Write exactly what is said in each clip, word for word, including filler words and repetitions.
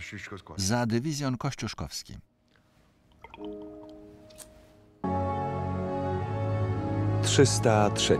za dywizjon kościuszkowski. trzysta trzy.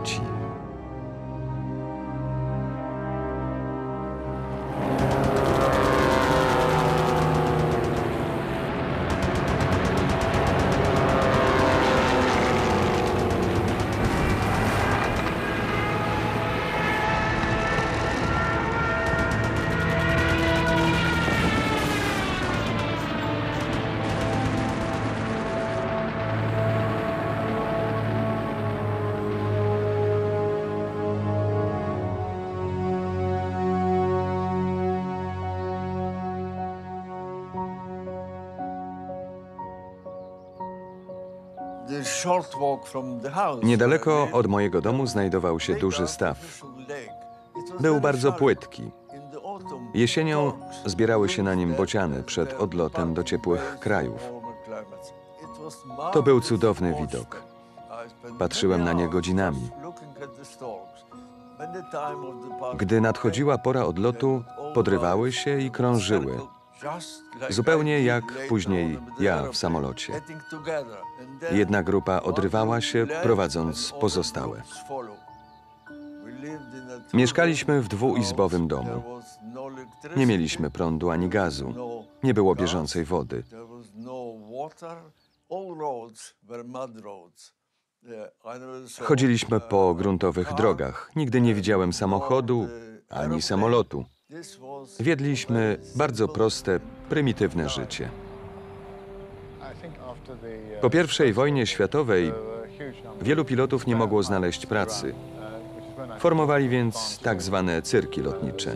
Niedaleko od mojego domu znajdował się duży staw. Był bardzo płytki. Jesienią zbierały się na nim bociany przed odlotem do ciepłych krajów. To był cudowny widok. Patrzyłem na nie godzinami. Gdy nadchodziła pora odlotu, podrywały się i krążyły. Zupełnie jak później ja w samolocie. Jedna grupa odrywała się, prowadząc pozostałe. Mieszkaliśmy w dwuizbowym domu. Nie mieliśmy prądu ani gazu. Nie było bieżącej wody. Chodziliśmy po gruntowych drogach. Nigdy nie widziałem samochodu ani samolotu. Wiedliśmy bardzo proste, prymitywne życie. Po pierwszej wojnie światowej wielu pilotów nie mogło znaleźć pracy. Formowali więc tak zwane cyrki lotnicze.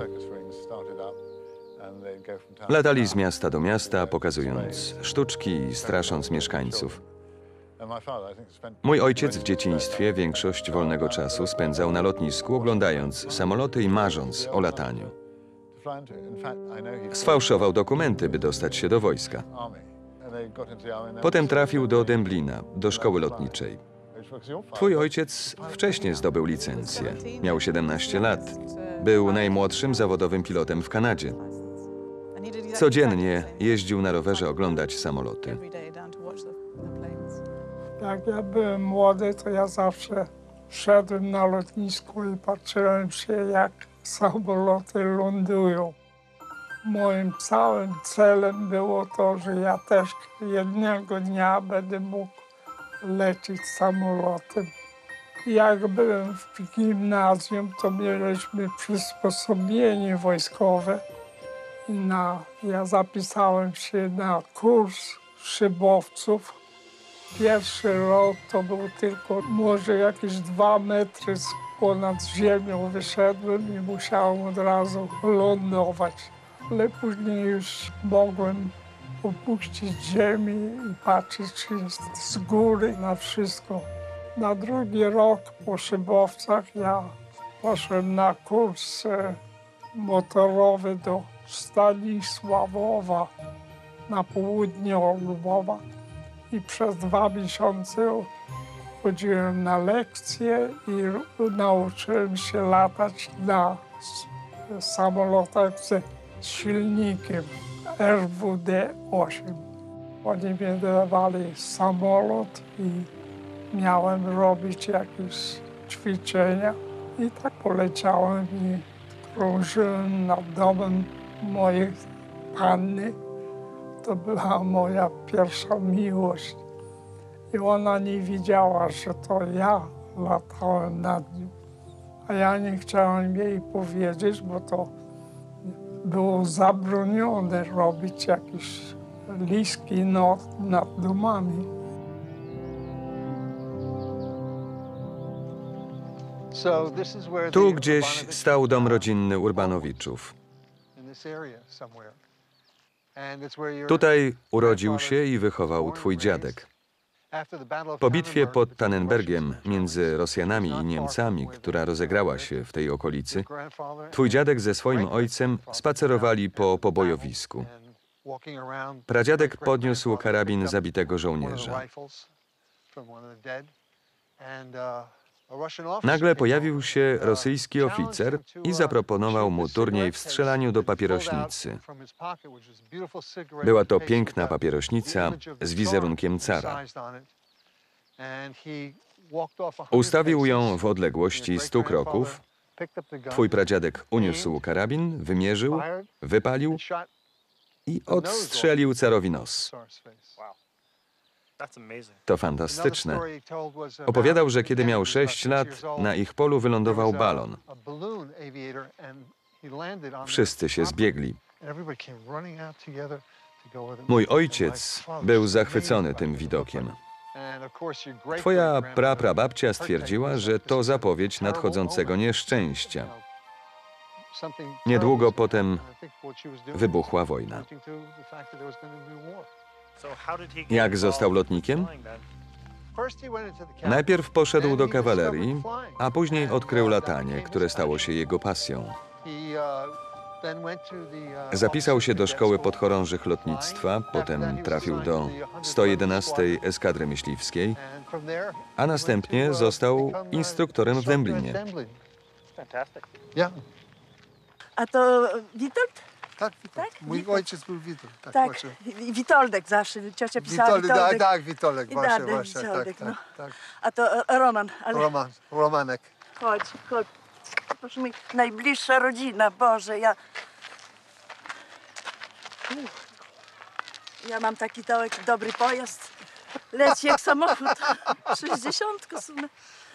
Latali z miasta do miasta, pokazując sztuczki i strasząc mieszkańców. Mój ojciec w dzieciństwie większość wolnego czasu spędzał na lotnisku, oglądając samoloty i marząc o lataniu. Sfałszował dokumenty, by dostać się do wojska. Potem trafił do Dęblina, do szkoły lotniczej. Twój ojciec wcześniej zdobył licencję. Miał siedemnaście lat. Był najmłodszym zawodowym pilotem w Kanadzie. Codziennie jeździł na rowerze oglądać samoloty. Jak ja byłem młody, to ja zawsze szedłem na lotnisku i patrzyłem się, jak samoloty lądują. Moim całym celem było to, że ja też jednego dnia będę mógł lecieć samolotem. Jak byłem w gimnazjum, to mieliśmy przysposobienie wojskowe. I na, ja zapisałem się na kurs szybowców. Pierwszy rok to był tylko może jakieś dwa metry ponad ziemią wyszedłem i musiałem od razu lądować. Ale później już mogłem opuścić ziemię i patrzeć z góry na wszystko. Na drugi rok po szybowcach ja poszedłem na kurs motorowy do Stanisławowa na południe od Lwowa i przez dwa miesiące chodziłem na lekcje i nauczyłem się latać na samolotach z silnikiem R W D osiem. Oni mi dawali samolot i miałem robić jakieś ćwiczenia. I tak poleciałem i krążyłem nad domem mojej panny. To była moja pierwsza miłość. I ona nie wiedziała, że to ja latałem nad nią. A ja nie chciałem jej powiedzieć, bo to było zabronione robić jakieś listki nad, nad domami. Tu gdzieś stał dom rodzinny Urbanowiczów. Tutaj urodził się i wychował twój dziadek. Po bitwie pod Tannenbergiem między Rosjanami i Niemcami, która rozegrała się w tej okolicy, twój dziadek ze swoim ojcem spacerowali po pobojowisku. Pradziadek podniósł karabin zabitego żołnierza. Nagle pojawił się rosyjski oficer i zaproponował mu turniej w strzelaniu do papierośnicy. Była to piękna papierośnica z wizerunkiem cara. Ustawił ją w odległości stu kroków. Twój pradziadek uniósł karabin, wymierzył, wypalił i odstrzelił carowi nos. To fantastyczne. Opowiadał, że kiedy miał sześć lat, na ich polu wylądował balon. Wszyscy się zbiegli. Mój ojciec był zachwycony tym widokiem. Twoja praprababcia stwierdziła, że to zapowiedź nadchodzącego nieszczęścia. Niedługo potem wybuchła wojna. Jak został lotnikiem? Najpierw poszedł do kawalerii, a później odkrył latanie, które stało się jego pasją. Zapisał się do szkoły podchorążych lotnictwa, potem trafił do sto jedenastej Eskadry Myśliwskiej, a następnie został instruktorem w Dęblinie. A to Witold? Tak, Tak? mój Witold. ojciec był Witold. Tak, Tak, właśnie. Witoldek zawsze, ciocia pisała Witold, tak, Witoldek. tak, Witolek, I właśnie, Dady właśnie, tak, Witoldek, tak, no. tak. A to e, Roman, ale Roman, Romanek. chodź, chodź. Proszę mi, najbliższa rodzina, Boże, ja... Uff. Ja mam taki dołek, dobry pojazd. Leci jak samochód. Sześćdziesiątkę w sumie.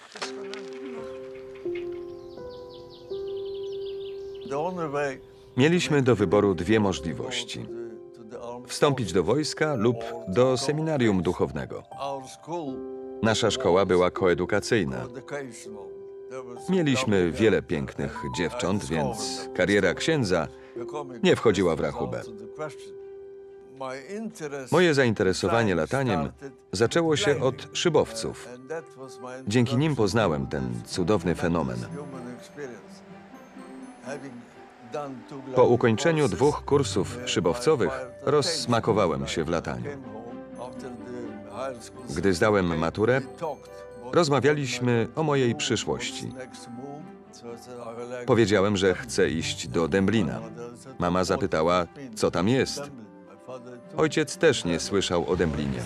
Mieliśmy do wyboru dwie możliwości. Wstąpić do wojska lub do seminarium duchownego. Nasza szkoła była koedukacyjna. Mieliśmy wiele pięknych dziewcząt, więc kariera księdza nie wchodziła w rachubę. Moje zainteresowanie lataniem zaczęło się od szybowców. Dzięki nim poznałem ten cudowny fenomen. Po ukończeniu dwóch kursów szybowcowych rozsmakowałem się w lataniu. Gdy zdałem maturę, rozmawialiśmy o mojej przyszłości. Powiedziałem, że chcę iść do Dęblina. Mama zapytała, co tam jest. Ojciec też nie słyszał o Dęblinie.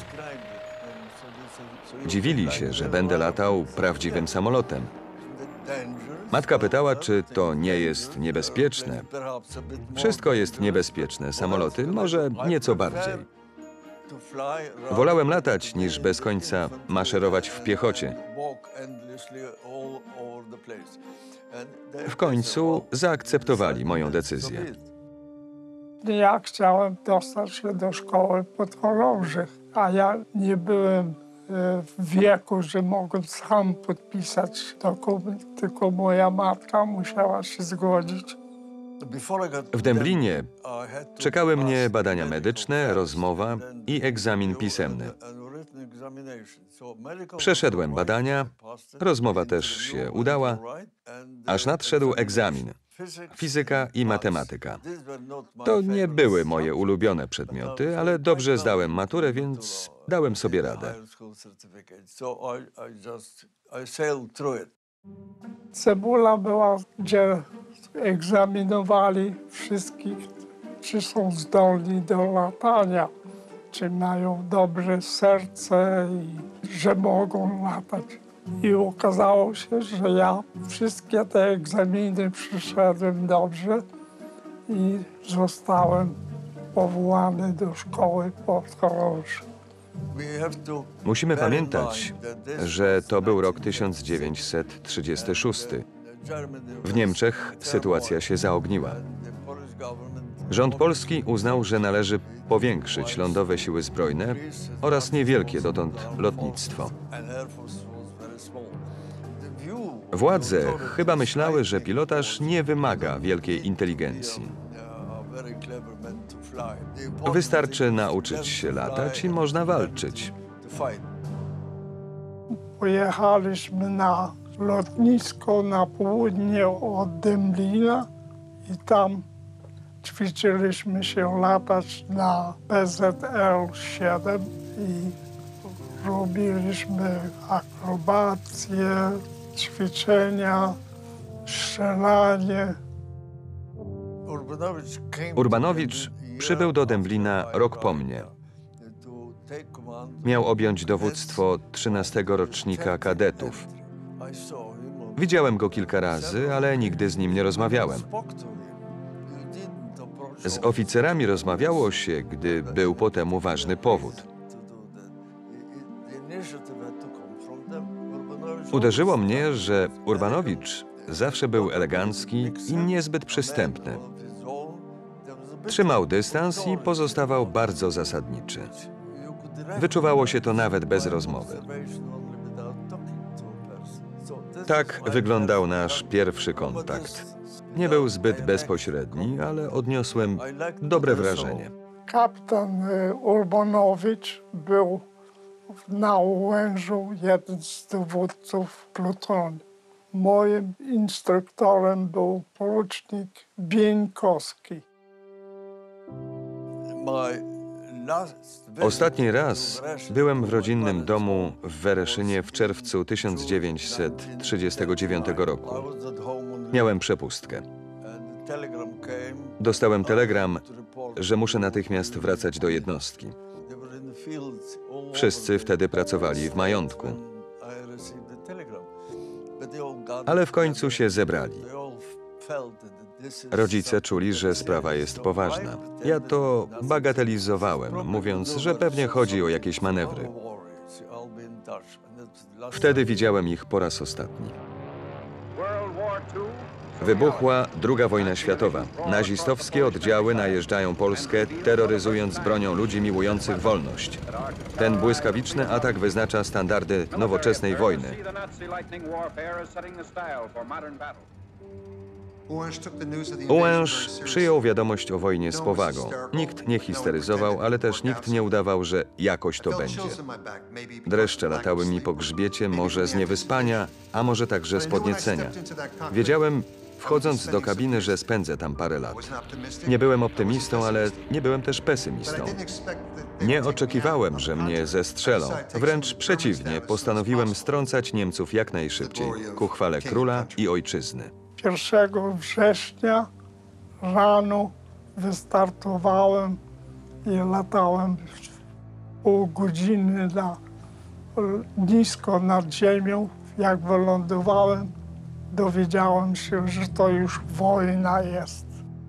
Dziwili się, że będę latał prawdziwym samolotem. Matka pytała, czy to nie jest niebezpieczne. Wszystko jest niebezpieczne, samoloty może nieco bardziej. Wolałem latać, niż bez końca maszerować w piechocie. W końcu zaakceptowali moją decyzję. Ja chciałem dostać się do szkoły podchorążych, a ja nie byłem w wieku, że mogłem sam podpisać dokument, tylko moja matka musiała się zgodzić. W Dęblinie czekały mnie badania medyczne, rozmowa i egzamin pisemny. Przeszedłem badania, rozmowa też się udała, aż nadszedł egzamin. Fizyka i matematyka. To nie były moje ulubione przedmioty, ale dobrze zdałem maturę, więc dałem sobie radę. Cebula była, gdzie egzaminowali wszystkich, czy są zdolni do latania, czy mają dobre serce i że mogą latać. I okazało się, że ja wszystkie te egzaminy przyszedłem dobrze i zostałem powołany do szkoły podchorążych. Musimy pamiętać, że to był rok tysiąc dziewięćset trzydziesty szósty. W Niemczech sytuacja się zaogniła. Rząd polski uznał, że należy powiększyć lądowe siły zbrojne oraz niewielkie dotąd lotnictwo. Władze chyba myślały, że pilotaż nie wymaga wielkiej inteligencji. Wystarczy nauczyć się latać i można walczyć. Pojechaliśmy na lotnisko na południe od Dęblina i tam ćwiczyliśmy się latać na P Z L siedem i robiliśmy akrobacje, ćwiczenia, strzelanie. Urbanowicz przybył do Dęblina rok po mnie. Miał objąć dowództwo trzynastego rocznika kadetów. Widziałem go kilka razy, ale nigdy z nim nie rozmawiałem. Z oficerami rozmawiało się, gdy był po temu ważny powód. Uderzyło mnie, że Urbanowicz zawsze był elegancki i niezbyt przystępny. Trzymał dystans i pozostawał bardzo zasadniczy. Wyczuwało się to nawet bez rozmowy. Tak wyglądał nasz pierwszy kontakt. Nie był zbyt bezpośredni, ale odniosłem dobre wrażenie. Kapitan y, Urbanowicz był na Ułężu jeden z dowódców plutonu. Moim instruktorem był porucznik Bieńkowski. Ostatni raz byłem w rodzinnym domu w Wereszynie w czerwcu tysiąc dziewięćset trzydziestego dziewiątego roku. Miałem przepustkę. Dostałem telegram, że muszę natychmiast wracać do jednostki. Wszyscy wtedy pracowali w majątku. Ale w końcu się zebrali. Rodzice czuli, że sprawa jest poważna. Ja to bagatelizowałem, mówiąc, że pewnie chodzi o jakieś manewry. Wtedy widziałem ich po raz ostatni. Wybuchła druga wojna światowa. Nazistowskie oddziały najeżdżają Polskę, terroryzując bronią ludzi miłujących wolność. Ten błyskawiczny atak wyznacza standardy nowoczesnej wojny. Ułęż przyjął wiadomość o wojnie z powagą. Nikt nie histeryzował, ale też nikt nie udawał, że jakoś to będzie. Dreszcze latały mi po grzbiecie, może z niewyspania, a może także z podniecenia. Wiedziałem, wchodząc do kabiny, że spędzę tam parę lat. Nie byłem optymistą, ale nie byłem też pesymistą. Nie oczekiwałem, że mnie zestrzelą. Wręcz przeciwnie, postanowiłem strącać Niemców jak najszybciej, ku chwale króla i ojczyzny. pierwszego września rano wystartowałem i latałem pół godziny na, nisko nad ziemią. Jak wylądowałem, dowiedziałem się, że to już wojna jest.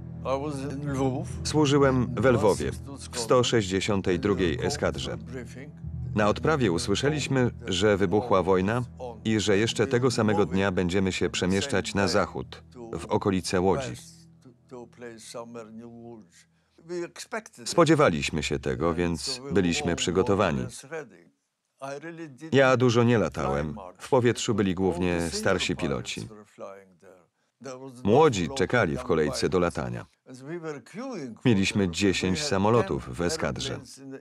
Służyłem w Lwowie, w sto sześćdziesiątej drugiej eskadrze. Na odprawie usłyszeliśmy, że wybuchła wojna i że jeszcze tego samego dnia będziemy się przemieszczać na zachód, w okolice Łodzi. Spodziewaliśmy się tego, więc byliśmy przygotowani. Ja dużo nie latałem. W powietrzu byli głównie starsi piloci. Młodzi czekali w kolejce do latania. Mieliśmy dziesięć samolotów w eskadrze.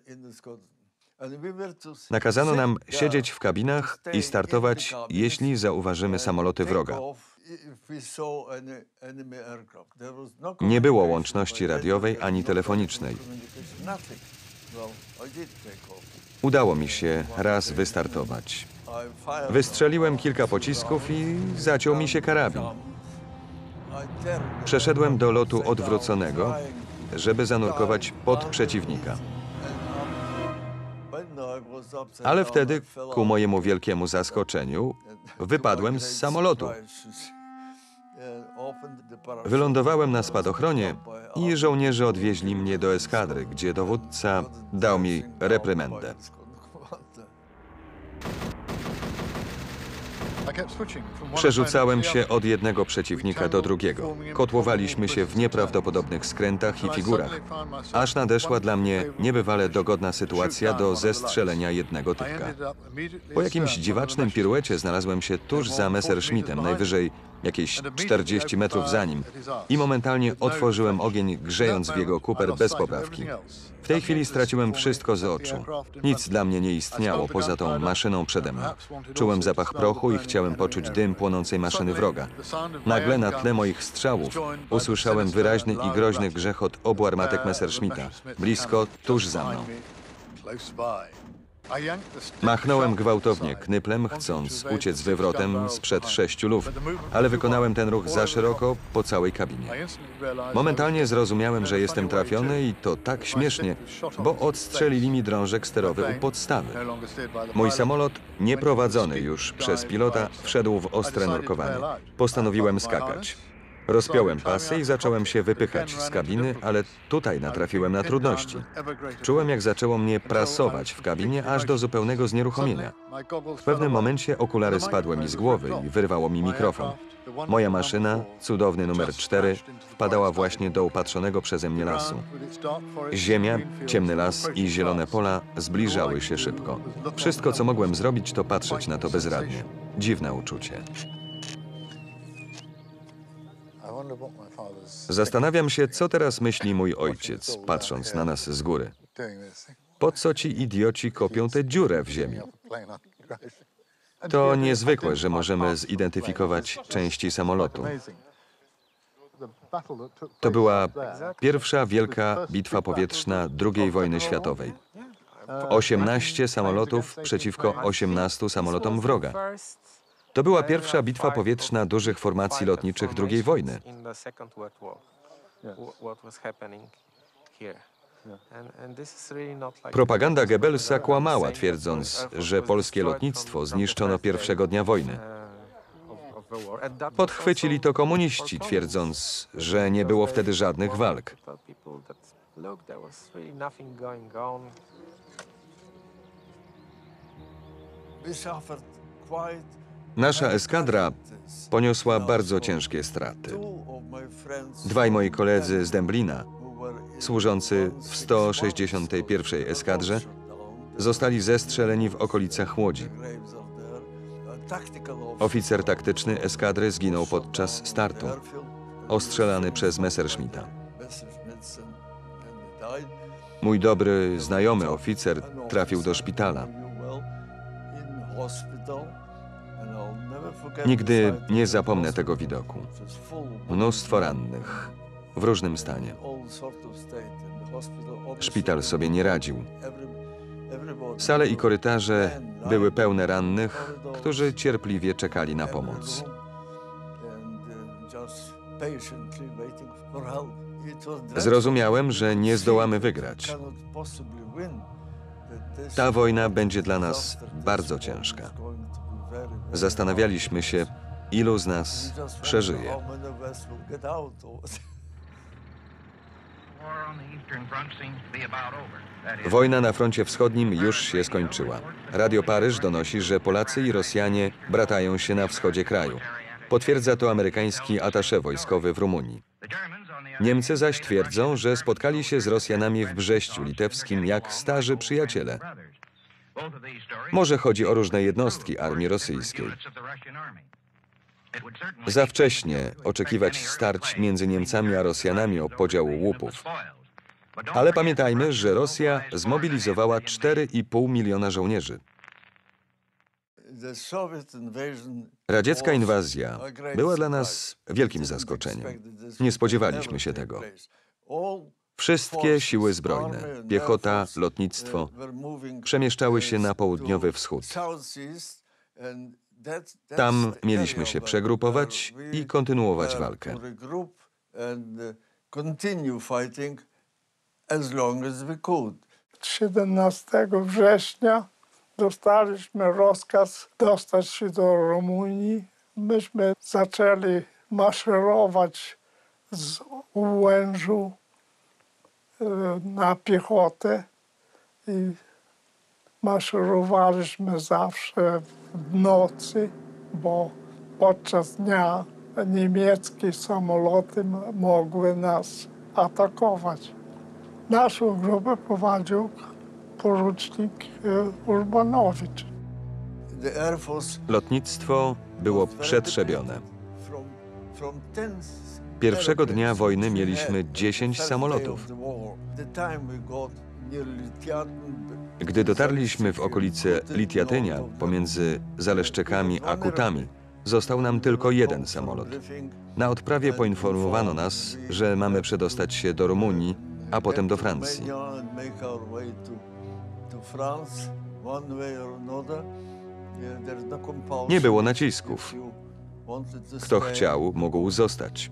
Nakazano nam siedzieć w kabinach i startować, jeśli zauważymy samoloty wroga. Nie było łączności radiowej ani telefonicznej. Udało mi się raz wystartować. Wystrzeliłem kilka pocisków i zaciął mi się karabin. Przeszedłem do lotu odwróconego, żeby zanurkować pod przeciwnika. Ale wtedy, ku mojemu wielkiemu zaskoczeniu, wypadłem z samolotu. Wylądowałem na spadochronie i żołnierze odwieźli mnie do eskadry, gdzie dowódca dał mi reprymendę. Przerzucałem się od jednego przeciwnika do drugiego. Kotłowaliśmy się w nieprawdopodobnych skrętach i figurach, aż nadeszła dla mnie niebywale dogodna sytuacja do zestrzelenia jednego typka. Po jakimś dziwacznym piruecie znalazłem się tuż za Messerschmittem, najwyżej jakieś czterdzieści metrów za nim, i momentalnie otworzyłem ogień, grzejąc w jego kuper bez poprawki. W tej chwili straciłem wszystko z oczu. Nic dla mnie nie istniało poza tą maszyną przede mną. Czułem zapach prochu i chciałem poczuć dym płonącej maszyny wroga. Nagle na tle moich strzałów usłyszałem wyraźny i groźny grzechot obu armatek Messerschmitta. Blisko, tuż za mną. Machnąłem gwałtownie knyplem, chcąc uciec wywrotem sprzed sześciu luf, ale wykonałem ten ruch za szeroko po całej kabinie. Momentalnie zrozumiałem, że jestem trafiony i to tak śmiesznie, bo odstrzelili mi drążek sterowy u podstawy. Mój samolot, nieprowadzony już przez pilota, wszedł w ostre nurkowanie. Postanowiłem skakać. Rozpiąłem pasy i zacząłem się wypychać z kabiny, ale tutaj natrafiłem na trudności. Czułem, jak zaczęło mnie prasować w kabinie aż do zupełnego znieruchomienia. W pewnym momencie okulary spadły mi z głowy i wyrwało mi mikrofon. Moja maszyna, cudowny numer cztery, wpadała właśnie do upatrzonego przeze mnie lasu. Ziemia, ciemny las i zielone pola zbliżały się szybko. Wszystko, co mogłem zrobić, to patrzeć na to bezradnie. Dziwne uczucie. Zastanawiam się, co teraz myśli mój ojciec, patrząc na nas z góry. Po co ci idioci kopią tę dziurę w ziemi? To niezwykłe, że możemy zidentyfikować części samolotu. To była pierwsza wielka bitwa powietrzna drugiej wojny światowej. osiemnaście samolotów przeciwko osiemnastu samolotom wroga. To była pierwsza bitwa powietrzna dużych formacji lotniczych drugiej wojny. Propaganda Goebbelsa kłamała, twierdząc, że polskie lotnictwo zniszczono pierwszego dnia wojny. Podchwycili to komuniści, twierdząc, że nie było wtedy żadnych walk. Nasza eskadra poniosła bardzo ciężkie straty. Dwaj moi koledzy z Dęblina, służący w sto sześćdziesiątej pierwszej eskadrze, zostali zestrzeleni w okolicach Łodzi. Oficer taktyczny eskadry zginął podczas startu, ostrzelany przez Messerschmitta. Mój dobry znajomy oficer trafił do szpitala. Nigdy nie zapomnę tego widoku. Mnóstwo rannych, w różnym stanie. Szpital sobie nie radził. Sale i korytarze były pełne rannych, którzy cierpliwie czekali na pomoc. Zrozumiałem, że nie zdołamy wygrać. Ta wojna będzie dla nas bardzo ciężka. Zastanawialiśmy się, ilu z nas przeżyje. Wojna na froncie wschodnim już się skończyła. Radio Paryż donosi, że Polacy i Rosjanie bratają się na wschodzie kraju. Potwierdza to amerykański atasze wojskowy w Rumunii. Niemcy zaś twierdzą, że spotkali się z Rosjanami w Brześciu Litewskim jak starzy przyjaciele. Może chodzi o różne jednostki armii rosyjskiej. Za wcześnie oczekiwać starć między Niemcami a Rosjanami o podział łupów. Ale pamiętajmy, że Rosja zmobilizowała cztery i pół miliona żołnierzy. Radziecka inwazja była dla nas wielkim zaskoczeniem. Nie spodziewaliśmy się tego. Wszystkie siły zbrojne, piechota, lotnictwo, przemieszczały się na południowy wschód. Tam mieliśmy się przegrupować i kontynuować walkę. siedemnastego września dostaliśmy rozkaz dostać się do Rumunii. Myśmy zaczęli maszerować z Ułężu na piechotę i maszerowaliśmy zawsze w nocy, bo podczas dnia niemieckie samoloty mogły nas atakować. Naszą grupę prowadził porucznik Urbanowicz. Lotnictwo było przetrzebione. Pierwszego dnia wojny mieliśmy dziesięć samolotów. Gdy dotarliśmy w okolice Litiatynia, pomiędzy Zaleszczykami a Kutami, został nam tylko jeden samolot. Na odprawie poinformowano nas, że mamy przedostać się do Rumunii, a potem do Francji. Nie było nacisków. Kto chciał, mógł zostać.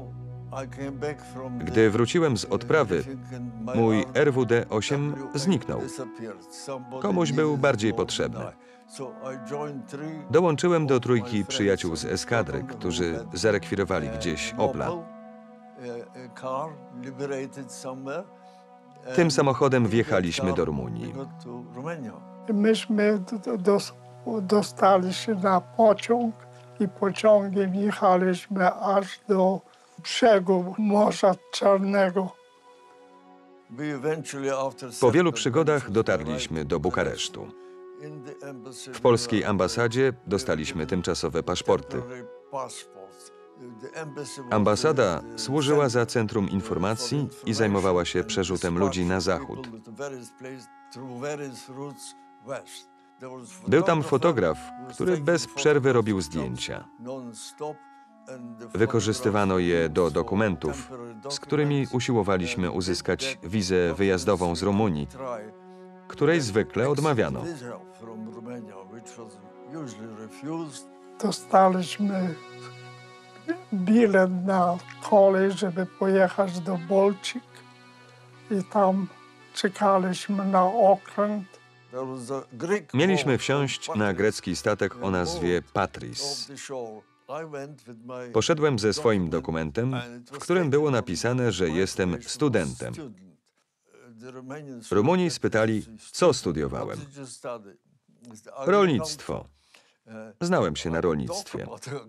Gdy wróciłem z odprawy, mój R W D osiem zniknął. Komuś był bardziej potrzebny. Dołączyłem do trójki przyjaciół z eskadry, którzy zarekwirowali gdzieś Opla. Tym samochodem wjechaliśmy do Rumunii. Myśmy do- dos- dostali się na pociąg i pociągiem jechaliśmy aż do brzegu Morza Czarnego. Po wielu przygodach dotarliśmy do Bukaresztu. W polskiej ambasadzie dostaliśmy tymczasowe paszporty. Ambasada służyła za centrum informacji i zajmowała się przerzutem ludzi na zachód. Był tam fotograf, który bez przerwy robił zdjęcia. Wykorzystywano je do dokumentów, z którymi usiłowaliśmy uzyskać wizę wyjazdową z Rumunii, której zwykle odmawiano. Dostaliśmy bilet na kolej, żeby pojechać do Bolcik i tam czekaliśmy na okręt. Mieliśmy wsiąść na grecki statek o nazwie Patris. Poszedłem ze swoim dokumentem, w którym było napisane, że jestem studentem. Rumuni spytali, co studiowałem. Rolnictwo. Znałem się na rolnictwie.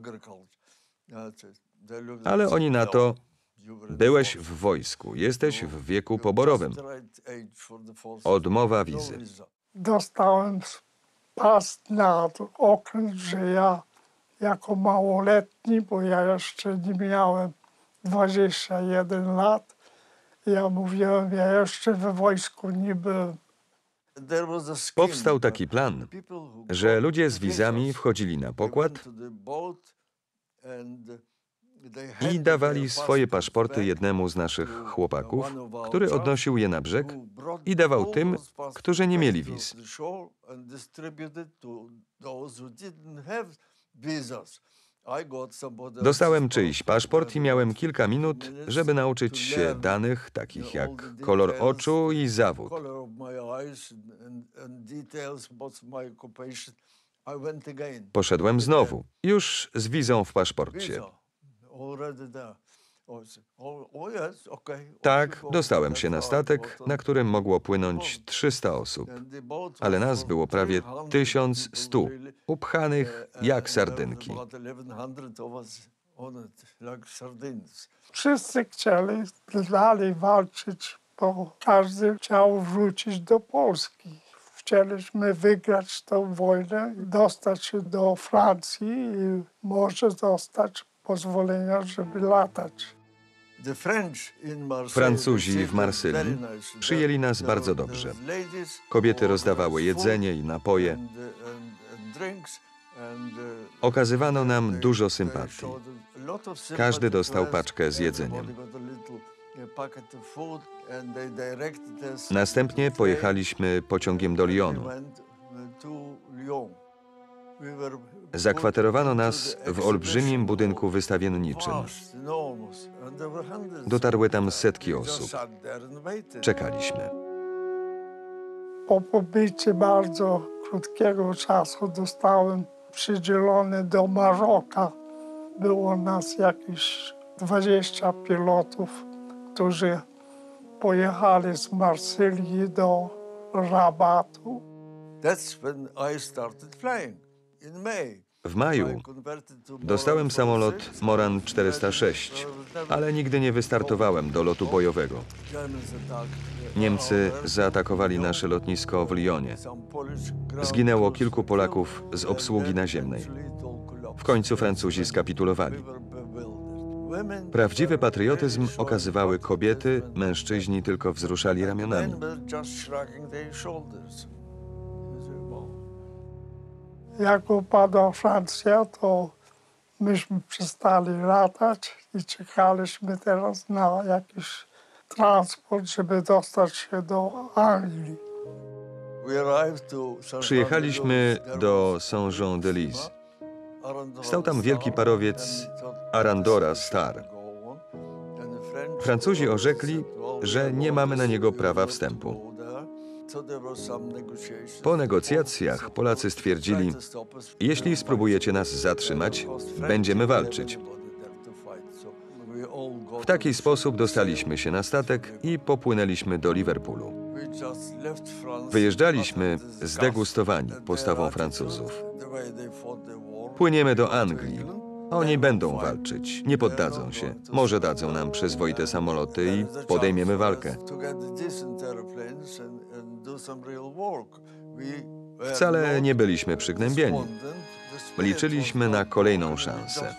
Ale oni na to, byłeś w wojsku, jesteś w wieku poborowym. Odmowa wizy. Dostałem pas na okręt, że ja jako małoletni, bo ja jeszcze nie miałem dwudziestu jeden lat, ja mówiłem, ja jeszcze we wojsku nie byłem. Powstał taki plan, że ludzie z wizami wchodzili na pokład i dawali swoje paszporty jednemu z naszych chłopaków, który odnosił je na brzeg i dawał tym, którzy nie mieli wiz. Dostałem czyjś paszport i miałem kilka minut, żeby nauczyć się danych takich jak kolor oczu i zawód. Poszedłem znowu, już z wizą w paszporcie. Tak, dostałem się na statek, na którym mogło płynąć trzysta osób, ale nas było prawie tysiąc stu, upchanych jak sardynki. Wszyscy chcieli dalej walczyć, bo każdy chciał wrócić do Polski. Chcieliśmy wygrać tę wojnę, dostać się do Francji i może dostać pozwolenia, żeby latać. Francuzi w Marsylii przyjęli nas bardzo dobrze. Kobiety rozdawały jedzenie i napoje. Okazywano nam dużo sympatii. Każdy dostał paczkę z jedzeniem. Następnie pojechaliśmy pociągiem do Lyonu. Zakwaterowano nas w olbrzymim budynku wystawienniczym. Dotarły tam setki osób. Czekaliśmy. Po pobycie bardzo krótkiego czasu dostałem przydzielony do Maroka. Było nas jakieś dwadzieścia pilotów, którzy pojechali z Marsylii do Rabatu. W maju dostałem samolot Moran czterysta sześć, ale nigdy nie wystartowałem do lotu bojowego. Niemcy zaatakowali nasze lotnisko w Lyonie. Zginęło kilku Polaków z obsługi naziemnej. W końcu Francuzi skapitulowali. Prawdziwy patriotyzm okazywały kobiety, mężczyźni tylko wzruszali ramionami. Jak upadła Francja, to myśmy przestali latać i czekaliśmy teraz na jakiś transport, żeby dostać się do Anglii. Przyjechaliśmy do Saint-Jean-de-Luz. Stał tam wielki parowiec Arandora Star. Francuzi orzekli, że nie mamy na niego prawa wstępu. Po negocjacjach Polacy stwierdzili, jeśli spróbujecie nas zatrzymać, będziemy walczyć. W taki sposób dostaliśmy się na statek i popłynęliśmy do Liverpoolu. Wyjeżdżaliśmy zdegustowani postawą Francuzów. Płyniemy do Anglii. Oni będą walczyć, nie poddadzą się. Może dadzą nam przyzwoite samoloty i podejmiemy walkę. Wcale nie byliśmy przygnębieni. Liczyliśmy na kolejną szansę.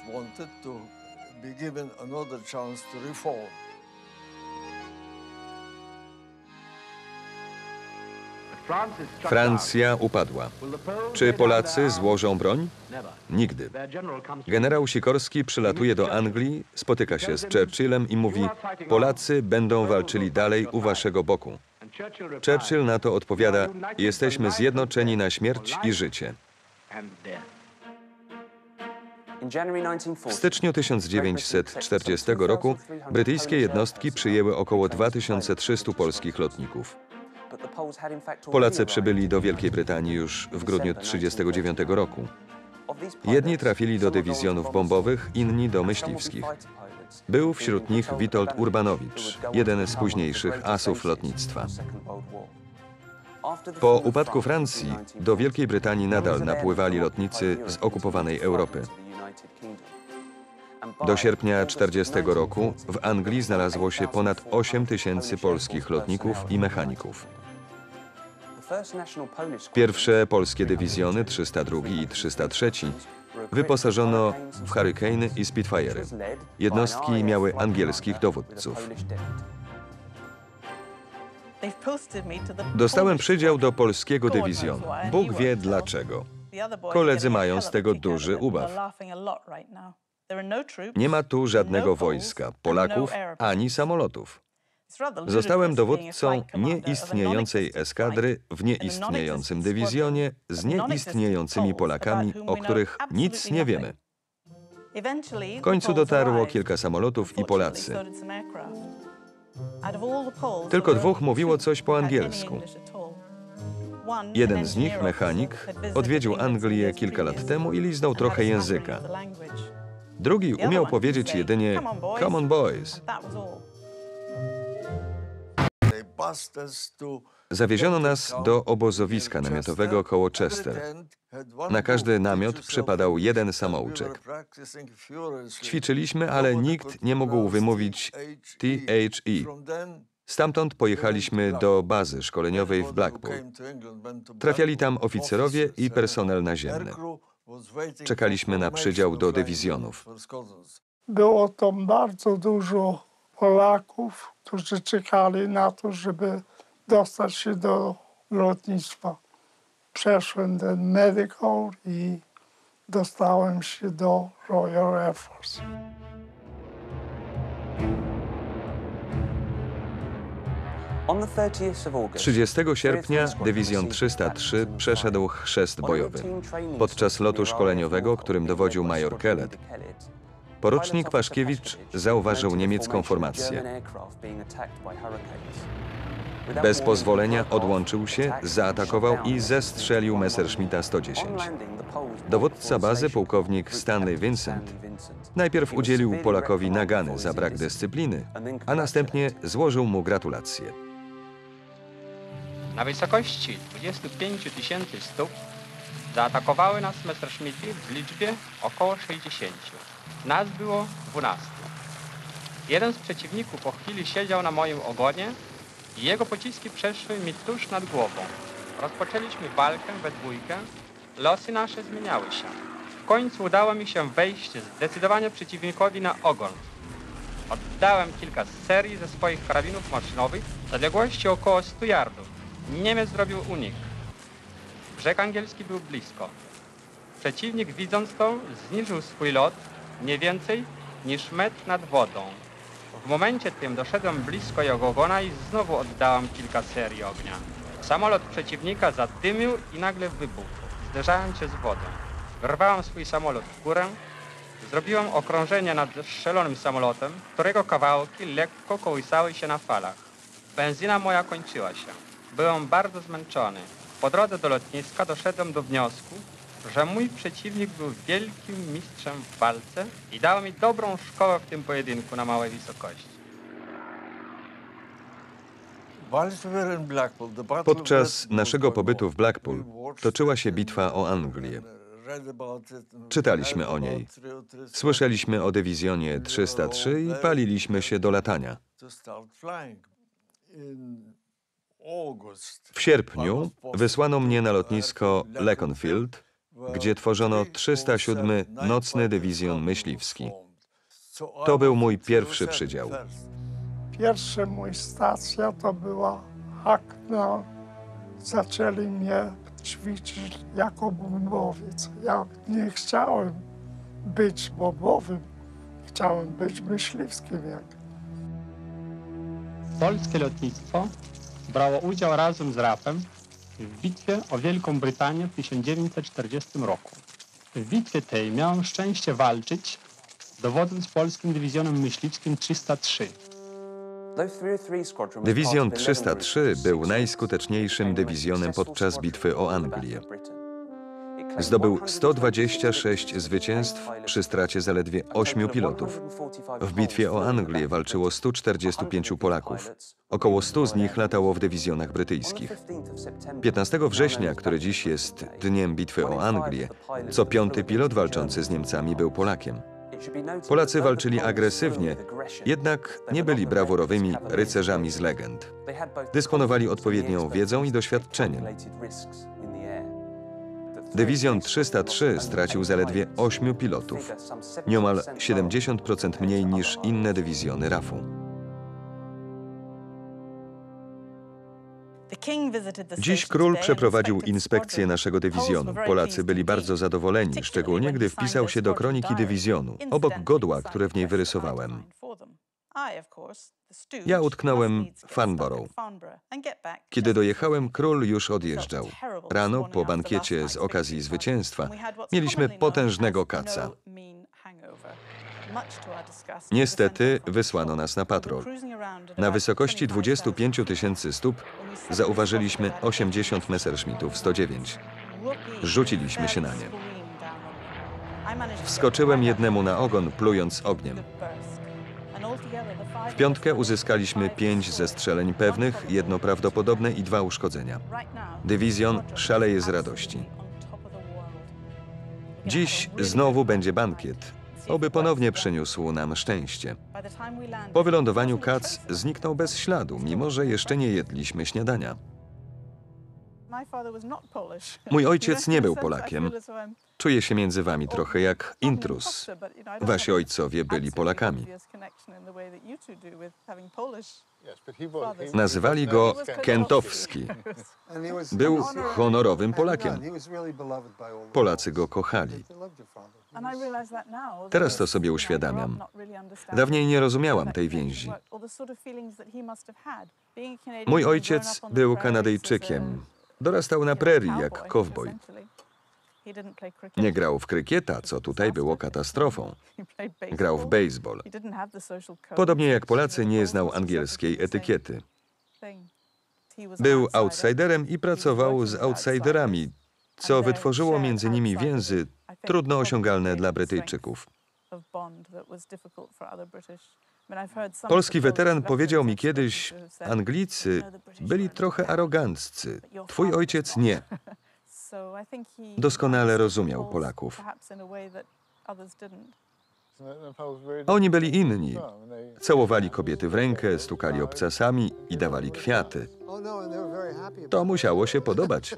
Francja upadła. Czy Polacy złożą broń? Nigdy. Generał Sikorski przylatuje do Anglii, spotyka się z Churchillem i mówi: Polacy będą walczyli dalej u waszego boku. Churchill na to odpowiada: jesteśmy zjednoczeni na śmierć i życie. W styczniu tysiąc dziewięćset czterdziestego roku brytyjskie jednostki przyjęły około dwa tysiące trzystu polskich lotników. Polacy przybyli do Wielkiej Brytanii już w grudniu tysiąc dziewięćset trzydziestego dziewiątego roku. Jedni trafili do dywizjonów bombowych, inni do myśliwskich. Był wśród nich Witold Urbanowicz, jeden z późniejszych asów lotnictwa. Po upadku Francji do Wielkiej Brytanii nadal napływali lotnicy z okupowanej Europy. Do sierpnia tysiąc dziewięćset czterdziestego roku w Anglii znalazło się ponad osiem tysięcy polskich lotników i mechaników. Pierwsze polskie dywizjony trzysta dwa i trzysta trzy wyposażono w Hurricane i Spitfire'y. Jednostki miały angielskich dowódców. Dostałem przydział do polskiego dywizjonu. Bóg wie dlaczego. Koledzy mają z tego duży ubaw. Nie ma tu żadnego wojska, Polaków ani samolotów. Zostałem dowódcą nieistniejącej eskadry w nieistniejącym dywizjonie z nieistniejącymi Polakami, o których nic nie wiemy. W końcu dotarło kilka samolotów i Polacy. Tylko dwóch mówiło coś po angielsku. Jeden z nich, mechanik, odwiedził Anglię kilka lat temu i liznął trochę języka. Drugi umiał powiedzieć jedynie "Come on, boys". Zawieziono nas do obozowiska namiotowego koło Chester. Na każdy namiot przypadał jeden samouczek. Ćwiczyliśmy, ale nikt nie mógł wymówić T H E. Stamtąd pojechaliśmy do bazy szkoleniowej w Blackpool. Trafiali tam oficerowie i personel naziemny. Czekaliśmy na przydział do dywizjonów. Było tam bardzo dużo Polaków, którzy czekali na to, żeby dostać się do lotnictwa. Przeszłem ten medical i dostałem się do Royal Air Force. trzydziestego sierpnia dywizjon trzysta trzy przeszedł chrzest bojowy. Podczas lotu szkoleniowego, którym dowodził major Kellett, porucznik Paszkiewicz zauważył niemiecką formację. Bez pozwolenia odłączył się, zaatakował i zestrzelił Messerschmitta sto dziesięć. Dowódca bazy, pułkownik Stanley Vincent, najpierw udzielił Polakowi nagany za brak dyscypliny, a następnie złożył mu gratulacje. Na wysokości dwudziestu pięciu tysięcy stóp zaatakowały nas Messerschmitty w liczbie około sześćdziesięciu. Nas było dwunastu. Jeden z przeciwników po chwili siedział na moim ogonie i jego pociski przeszły mi tuż nad głową. Rozpoczęliśmy walkę we dwójkę, losy nasze zmieniały się. W końcu udało mi się wejść zdecydowanie przeciwnikowi na ogon. Oddałem kilka serii ze swoich karabinów maszynowych z odległości około stu yardów. Niemiec zrobił unik. Brzeg angielski był blisko. Przeciwnik, widząc to, zniżył swój lot nie więcej niż metr nad wodą. W momencie tym doszedłem blisko jego ogona i znowu oddałem kilka serii ognia. Samolot przeciwnika zadymił i nagle wybuchł, zderzając się z wodą. Wyrwałem swój samolot w górę, zrobiłem okrążenie nad zestrzelonym samolotem, którego kawałki lekko kołysały się na falach. Benzyna moja kończyła się. Byłem bardzo zmęczony. Po drodze do lotniska doszedłem do wniosku, że mój przeciwnik był wielkim mistrzem w walce i dał mi dobrą szkołę w tym pojedynku na małej wysokości. Podczas naszego pobytu w Blackpool toczyła się bitwa o Anglię. Czytaliśmy o niej. Słyszeliśmy o dywizjonie trzysta trzy i paliliśmy się do latania. W sierpniu wysłano mnie na lotnisko Leconfield, gdzie tworzono trzysta siódmy Nocny Dywizjon Myśliwski. To był mój pierwszy przydział. Pierwsza moja stacja to była Hackney. Zaczęli mnie ćwiczyć jako bombowiec. Ja nie chciałem być bombowym, chciałem być myśliwskim. Jak. Polskie lotnictwo brało udział razem z R A F-em w bitwie o Wielką Brytanię w tysiąc dziewięćset czterdziestym roku. W bitwie tej miałem szczęście walczyć, dowodząc polskim dywizjonem myśliwskim trzysta trzy. Dywizjon trzysta trzy był najskuteczniejszym dywizjonem podczas bitwy o Anglię. Zdobył sto dwadzieścia sześć zwycięstw przy stracie zaledwie ośmiu pilotów. W bitwie o Anglię walczyło stu czterdziestu pięciu Polaków. Około stu z nich latało w dywizjonach brytyjskich. piętnastego września, który dziś jest dniem bitwy o Anglię, co piąty pilot walczący z Niemcami był Polakiem. Polacy walczyli agresywnie, jednak nie byli brawurowymi rycerzami z legend. Dysponowali odpowiednią wiedzą i doświadczeniem. Dywizjon trzysta trzy stracił zaledwie ośmiu pilotów, nieomal siedemdziesiąt procent mniej niż inne dywizjony R A F-u. Dziś król przeprowadził inspekcję naszego dywizjonu. Polacy byli bardzo zadowoleni, szczególnie gdy wpisał się do kroniki dywizjonu, obok godła, które w niej wyrysowałem. Ja utknąłem w Farnborough. Kiedy dojechałem, król już odjeżdżał. Rano, po bankiecie z okazji zwycięstwa, mieliśmy potężnego kaca. Niestety wysłano nas na patrol. Na wysokości dwudziestu pięciu tysięcy stóp zauważyliśmy osiemdziesiąt Messerschmittów sto dziewięć. Rzuciliśmy się na nie. Wskoczyłem jednemu na ogon, plując ogniem. W piątkę uzyskaliśmy pięć zestrzeleń pewnych, jedno prawdopodobne i dwa uszkodzenia. Dywizjon szaleje z radości. Dziś znowu będzie bankiet. Oby ponownie przyniósł nam szczęście. Po wylądowaniu kac zniknął bez śladu, mimo że jeszcze nie jedliśmy śniadania. Mój ojciec nie był Polakiem. Czuję się między wami trochę jak intruz. Wasi ojcowie byli Polakami. Nazywali go Kętowski. Był honorowym Polakiem. Polacy go kochali. Teraz to sobie uświadamiam. Dawniej nie rozumiałam tej więzi. Mój ojciec był Kanadyjczykiem. Dorastał na prerii jak kowboj. Nie grał w krykieta, co tutaj było katastrofą. Grał w baseball. Podobnie jak Polacy, nie znał angielskiej etykiety. Był outsiderem i pracował z outsiderami, co wytworzyło między nimi więzy trudno osiągalne dla Brytyjczyków. Polski weteran powiedział mi kiedyś, Anglicy byli trochę aroganccy, twój ojciec nie. Doskonale rozumiał Polaków. Oni byli inni. Całowali kobiety w rękę, stukali obcasami i dawali kwiaty. To musiało się podobać.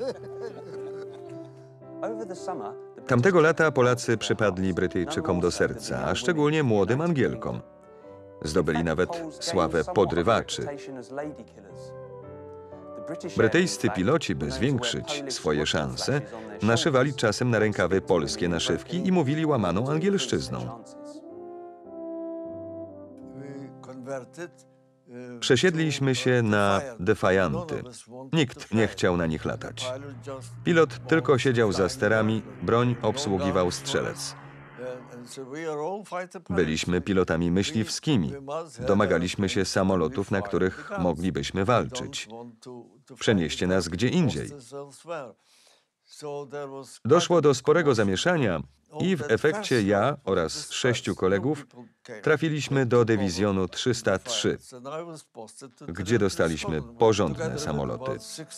Tamtego lata Polacy przypadli Brytyjczykom do serca, a szczególnie młodym Angielkom. Zdobyli nawet sławę podrywaczy. Brytyjscy piloci, by zwiększyć swoje szanse, naszywali czasem na rękawy polskie naszywki i mówili łamaną angielszczyzną. Przesiedliśmy się na Defianty. Nikt nie chciał na nich latać. Pilot tylko siedział za sterami, broń obsługiwał strzelec. Byliśmy pilotami myśliwskimi. Domagaliśmy się samolotów, na których moglibyśmy walczyć. Przenieście nas gdzie indziej. Doszło do sporego zamieszania i w efekcie ja oraz sześciu kolegów trafiliśmy do dywizjonu trzysta trzy, gdzie dostaliśmy porządne samoloty.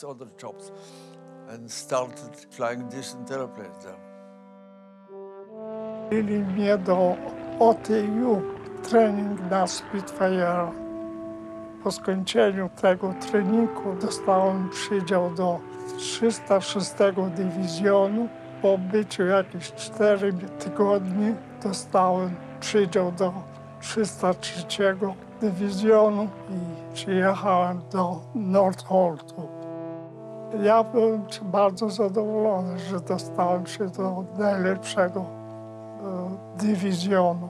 Mieli mnie do O T U, trening na Spitfire. Po skończeniu tego treningu dostałem przydział do trzysta szóstego Dywizjonu. Po byciu jakieś cztery tygodnie dostałem przydział do trzysta trzeciego Dywizjonu i przyjechałem do Northoltu. Ja byłem bardzo zadowolony, że dostałem się do najlepszego e, dywizjonu.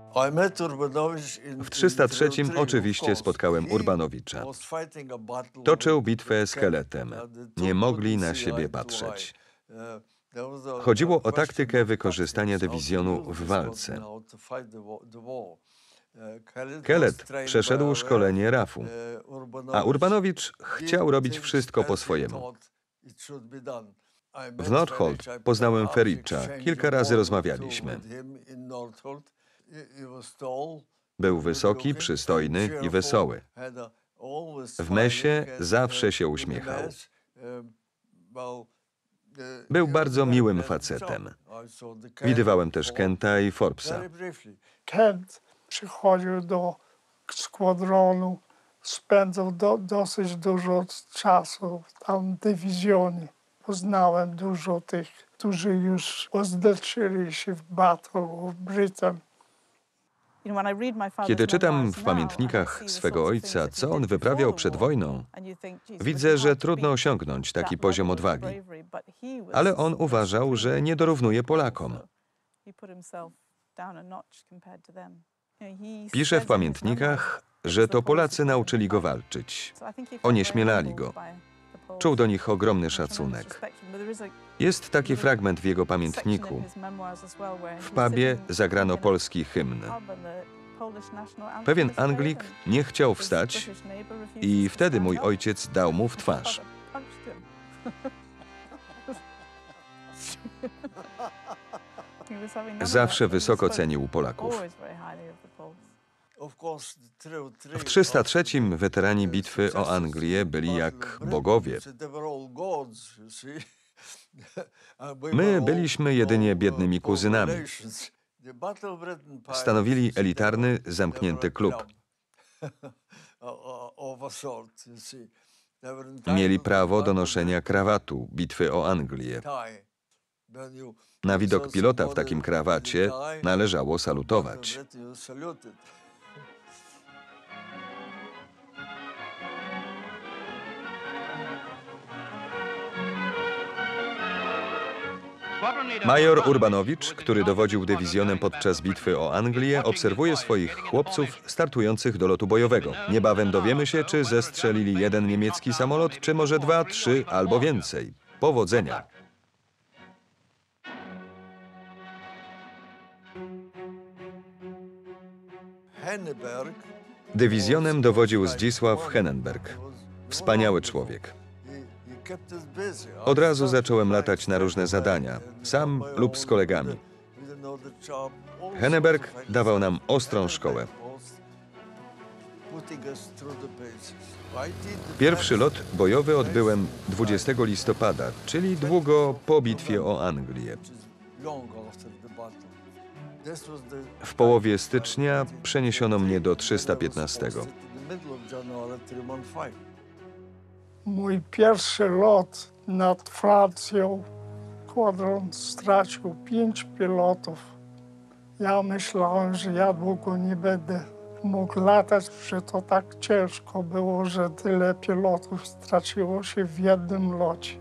W trzysta trzecim oczywiście spotkałem Urbanowicza. Toczył bitwę z Keletem. Nie mogli na siebie patrzeć. Chodziło o taktykę wykorzystania dywizjonu w walce. Kelet przeszedł szkolenie R A F-u, a Urbanowicz chciał robić wszystko po swojemu. W Northolt poznałem Fericza. Kilka razy rozmawialiśmy. Był wysoki, przystojny i wesoły. W mesie zawsze się uśmiechał. Był bardzo miłym facetem. Widywałem też Kenta i Forbesa. Kent przychodził do składronu, spędzał do, dosyć dużo czasu tam w dywizjonie. Poznałem dużo tych, którzy już oznaczyli się w Battle of Britain. Kiedy czytam w pamiętnikach swego ojca, co on wyprawiał przed wojną, widzę, że trudno osiągnąć taki poziom odwagi. Ale on uważał, że nie dorównuje Polakom. Pisze w pamiętnikach, że to Polacy nauczyli go walczyć. Onieśmielali go. Czuł do nich ogromny szacunek. Jest taki fragment w jego pamiętniku. W pubie zagrano polski hymn. Pewien Anglik nie chciał wstać i wtedy mój ojciec dał mu w twarz. Zawsze wysoko cenił Polaków. W trzysta trzecim weterani bitwy o Anglię byli jak bogowie. My byliśmy jedynie biednymi kuzynami. Stanowili elitarny, zamknięty klub. Mieli prawo do noszenia krawatu bitwy o Anglię. Na widok pilota w takim krawacie należało salutować. Major Urbanowicz, który dowodził dywizjonem podczas bitwy o Anglię, obserwuje swoich chłopców startujących do lotu bojowego. Niebawem dowiemy się, czy zestrzelili jeden niemiecki samolot, czy może dwa, trzy albo więcej. Powodzenia! Dywizjonem dowodził Zdzisław Hennenberg. Wspaniały człowiek. Od razu zacząłem latać na różne zadania, sam lub z kolegami. Henneberg dawał nam ostrą szkołę. Pierwszy lot bojowy odbyłem dwudziestego listopada, czyli długo po bitwie o Anglię. W połowie stycznia przeniesiono mnie do trzysta piętnastego. Mój pierwszy lot nad Francją, składron stracił pięć pilotów. Ja myślałem, że ja długo nie będę mógł latać, że to tak ciężko było, że tyle pilotów straciło się w jednym locie.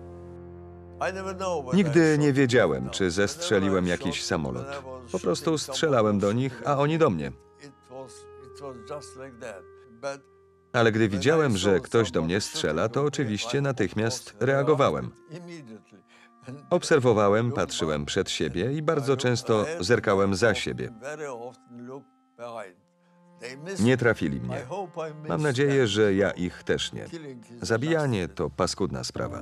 Nigdy nie wiedziałem, czy zestrzeliłem jakiś samolot. Po prostu strzelałem do nich, a oni do mnie. Ale gdy widziałem, że ktoś do mnie strzela, to oczywiście natychmiast reagowałem. Obserwowałem, patrzyłem przed siebie i bardzo często zerkałem za siebie. Nie trafili mnie. Mam nadzieję, że ja ich też nie. Zabijanie to paskudna sprawa.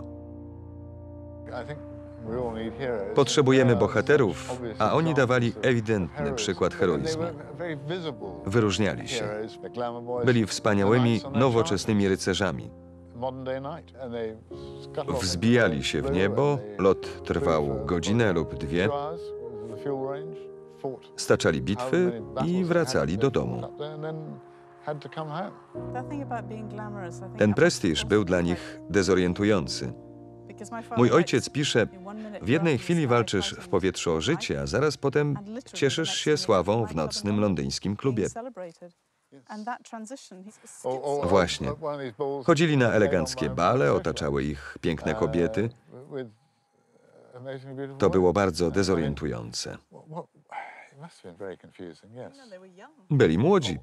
Potrzebujemy bohaterów, a oni dawali ewidentny przykład heroizmu. Wyróżniali się. Byli wspaniałymi, nowoczesnymi rycerzami. Wzbijali się w niebo, lot trwał godzinę lub dwie, staczali bitwy i wracali do domu. Ten prestiż był dla nich dezorientujący. Mój ojciec pisze, w jednej chwili walczysz w powietrzu o życie, a zaraz potem cieszysz się sławą w nocnym londyńskim klubie. Właśnie. Chodzili na eleganckie bale, otaczały ich piękne kobiety. To było bardzo dezorientujące. Byli młodzi.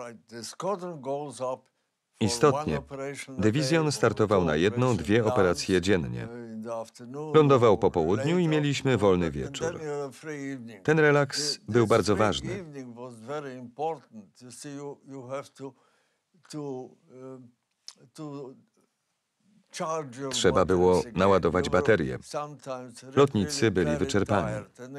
Istotnie, dywizjon startował na jedną, dwie operacje dziennie. Lądował po południu i mieliśmy wolny wieczór. Ten relaks był bardzo ważny. Trzeba było naładować baterie. Lotnicy byli wyczerpani.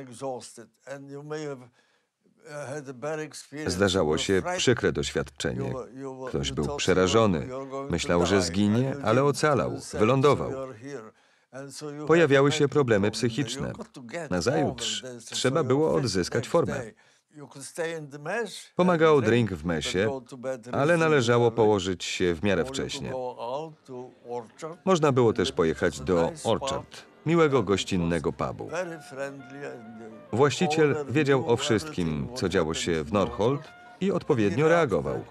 Zdarzało się przykre doświadczenie. Ktoś był przerażony, myślał, że zginie, ale ocalał, wylądował. Pojawiały się problemy psychiczne. Nazajutrz trzeba było odzyskać formę. Pomagał drink w mesie, ale należało położyć się w miarę wcześnie. Można było też pojechać do Orchard, miłego gościnnego pubu. Właściciel wiedział o wszystkim, co działo się w Northolt i odpowiednio reagował.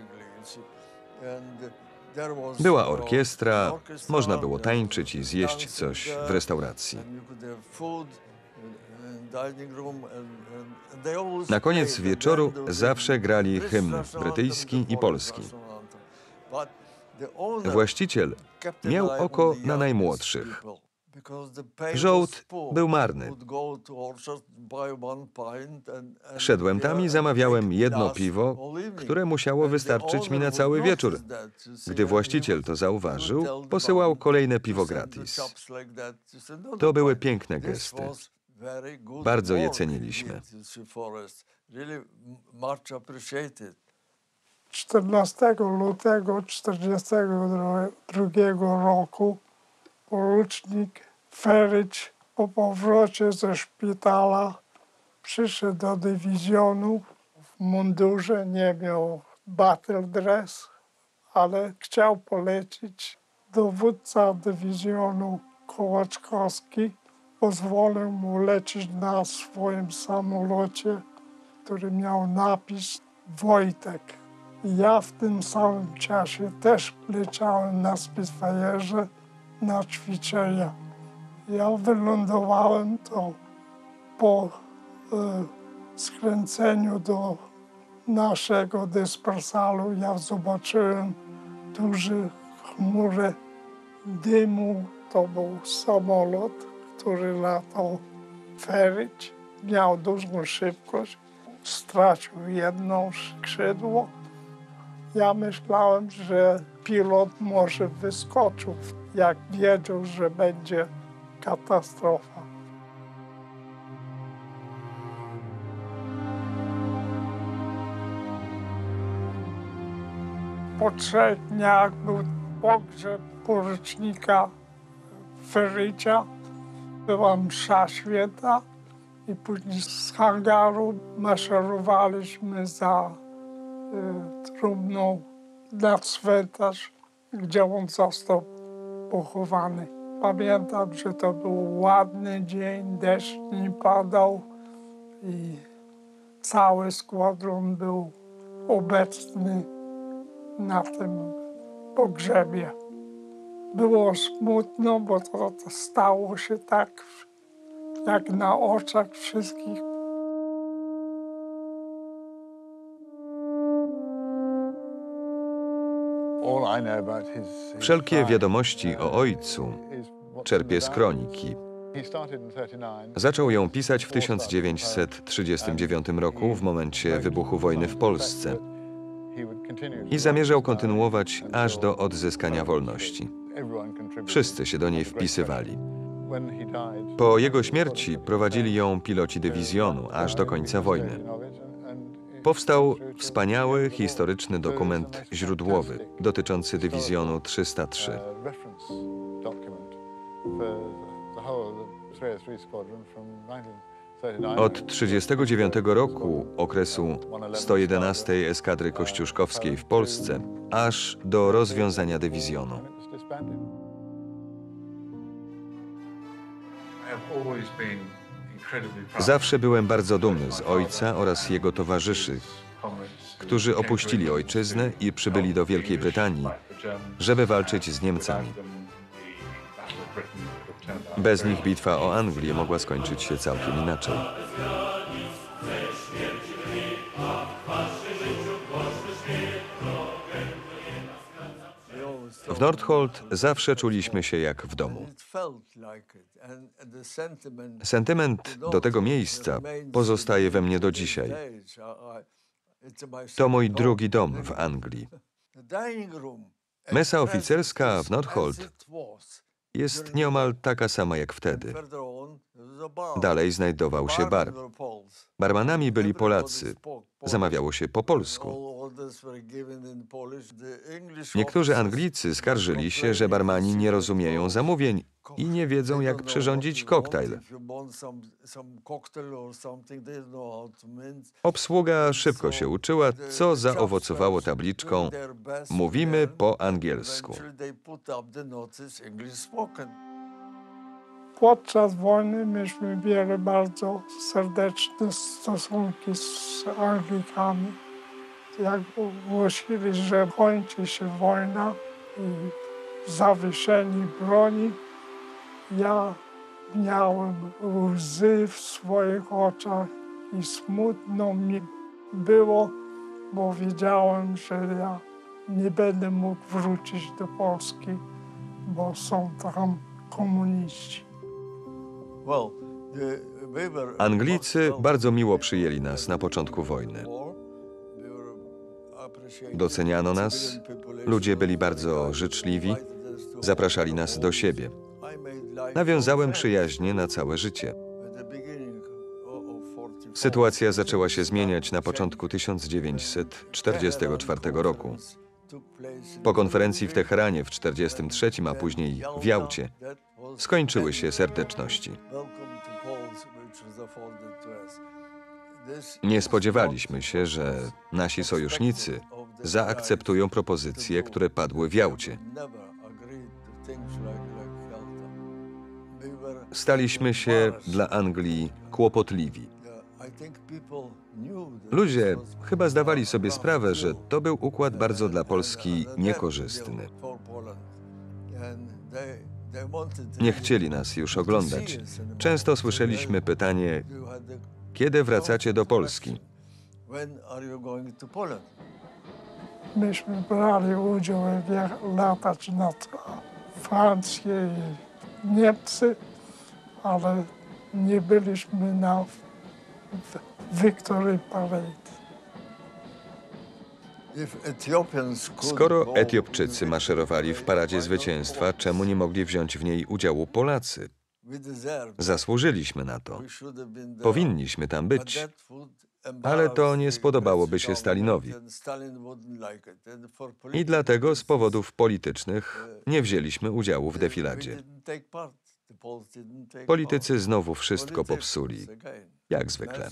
Była orkiestra, można było tańczyć i zjeść coś w restauracji. Na koniec wieczoru zawsze grali hymn brytyjski i polski. Właściciel miał oko na najmłodszych. Żołd był marny. Szedłem tam i zamawiałem jedno piwo, które musiało wystarczyć mi na cały wieczór. Gdy właściciel to zauważył, posyłał kolejne piwo gratis. To były piękne gesty. Bardzo je ceniliśmy. czternastego lutego tysiąc dziewięćset czterdziestego drugiego roku porucznik Ferrich po powrocie ze szpitala przyszedł do dywizjonu w mundurze, nie miał battle dress, ale chciał polecić. Dowódca dywizjonu Kołaczkowski pozwolił mu lecieć na swoim samolocie, który miał napis Wojtek. Ja w tym samym czasie też leciałem na Spitfire'ze na ćwiczenia. Ja wylądowałem to po e, skręceniu do naszego dyspersalu. Ja zobaczyłem duże chmury dymu. To był samolot, który latał Ferrich. Miał dużą szybkość. Stracił jedno skrzydło. Ja myślałem, że pilot może wyskoczył, jak wiedział, że będzie katastrofa. Po trzech dniach był pogrzeb porucznika Ferricha. Była msza święta i później z hangaru maszerowaliśmy za y, trumną na cmentarz, gdzie on został pochowany. Pamiętam, że to był ładny dzień, deszcz nie padał i cały składron był obecny na tym pogrzebie. Było smutno, bo to, to stało się tak, jak na oczach wszystkich. Wszelkie wiadomości o ojcu czerpie z kroniki. Zaczął ją pisać w tysiąc dziewięćset trzydziestym dziewiątym roku, w momencie wybuchu wojny w Polsce. I zamierzał kontynuować aż do odzyskania wolności. Wszyscy się do niej wpisywali. Po jego śmierci prowadzili ją piloci dywizjonu aż do końca wojny. Powstał wspaniały, historyczny dokument źródłowy dotyczący dywizjonu trzysta trzy. Od trzydziestego dziewiątego roku, okresu sto jedenastej Eskadry Kościuszkowskiej w Polsce, aż do rozwiązania dywizjonu. Zawsze byłem bardzo dumny z ojca oraz jego towarzyszy, którzy opuścili ojczyznę i przybyli do Wielkiej Brytanii, żeby walczyć z Niemcami. Bez nich bitwa o Anglię mogła skończyć się całkiem inaczej. W Northolt zawsze czuliśmy się jak w domu. Sentyment do tego miejsca pozostaje we mnie do dzisiaj. To mój drugi dom w Anglii. Mesa oficerska w Northolt jest nieomal taka sama jak wtedy. Dalej znajdował się bar. Barmanami byli Polacy. Zamawiało się po polsku. Niektórzy Anglicy skarżyli się, że barmani nie rozumieją zamówień i nie wiedzą, jak przyrządzić koktajl. Obsługa szybko się uczyła, co zaowocowało tabliczką „Mówimy po angielsku”. Podczas wojny myśmy mieli bardzo serdeczne stosunki z Anglikami. Jak głosili, że kończy się wojna i zawieszenie broni, ja miałem łzy w swoich oczach i smutno mi było, bo wiedziałem, że ja nie będę mógł wrócić do Polski, bo są tam komuniści. Anglicy bardzo miło przyjęli nas na początku wojny. Doceniano nas, ludzie byli bardzo życzliwi, zapraszali nas do siebie. Nawiązałem przyjaźnie na całe życie. Sytuacja zaczęła się zmieniać na początku tysiąc dziewięćset czterdziestego czwartego roku. Po konferencji w Teheranie w czterdziestym trzecim, a później w Jałcie, skończyły się serdeczności. Nie spodziewaliśmy się, że nasi sojusznicy zaakceptują propozycje, które padły w Jałcie. Staliśmy się dla Anglii kłopotliwi. Ludzie chyba zdawali sobie sprawę, że to był układ bardzo dla Polski niekorzystny. Nie chcieli nas już oglądać. Często słyszeliśmy pytanie: kiedy wracacie do Polski? Myśmy brali udział w latać na Francję i Niemcy, ale nie byliśmy na Victory Parade. Skoro Etiopczycy maszerowali w Paradzie Zwycięstwa, czemu nie mogli wziąć w niej udziału Polacy? Zasłużyliśmy na to. Powinniśmy tam być. Ale to nie spodobałoby się Stalinowi. I dlatego z powodów politycznych nie wzięliśmy udziału w defiladzie. Politycy znowu wszystko popsuli, jak zwykle.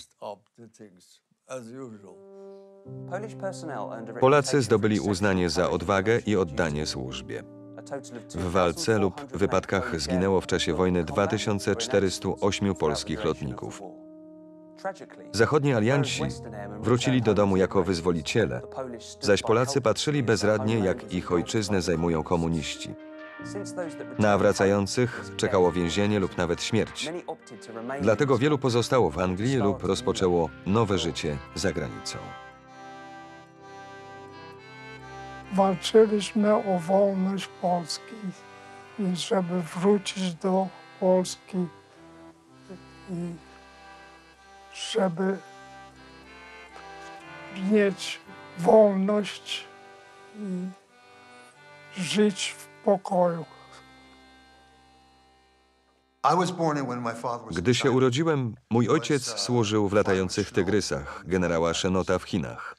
Polacy zdobyli uznanie za odwagę i oddanie służbie. W walce lub wypadkach zginęło w czasie wojny dwa tysiące czterysta osiem polskich lotników. Zachodni alianci wrócili do domu jako wyzwoliciele, zaś Polacy patrzyli bezradnie, jak ich ojczyznę zajmują komuniści. Na wracających czekało więzienie lub nawet śmierć. Dlatego wielu pozostało w Anglii lub rozpoczęło nowe życie za granicą. walczyliśmy o wolność Polski i żeby wrócić do Polski i żeby mieć wolność i żyć w pokoju. Gdy się urodziłem, mój ojciec służył w latających tygrysach generała Chenota w Chinach.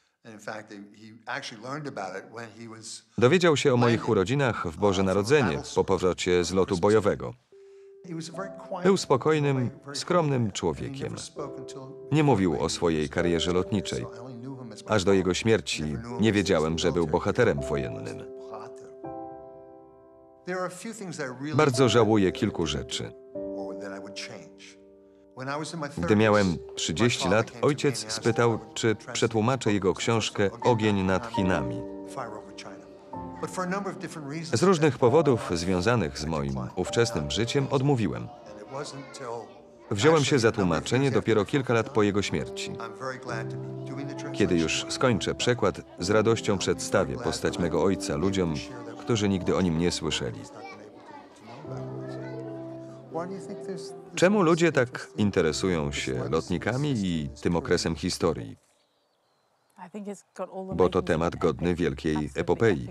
Dowiedział się o moich urodzinach w Boże Narodzenie po powrocie z lotu bojowego. Był spokojnym, skromnym człowiekiem. Nie mówił o swojej karierze lotniczej. Aż do jego śmierci nie wiedziałem, że był bohaterem wojennym. Bardzo żałuję kilku rzeczy. Gdy miałem trzydzieści lat, ojciec spytał, czy przetłumaczę jego książkę Ogień nad Chinami. Z różnych powodów związanych z moim ówczesnym życiem odmówiłem. Wziąłem się za tłumaczenie dopiero kilka lat po jego śmierci. Kiedy już skończę przekład, z radością przedstawię postać mego ojca ludziom, którzy nigdy o nim nie słyszeli. Czemu ludzie tak interesują się lotnikami i tym okresem historii? Bo to temat godny wielkiej epopei.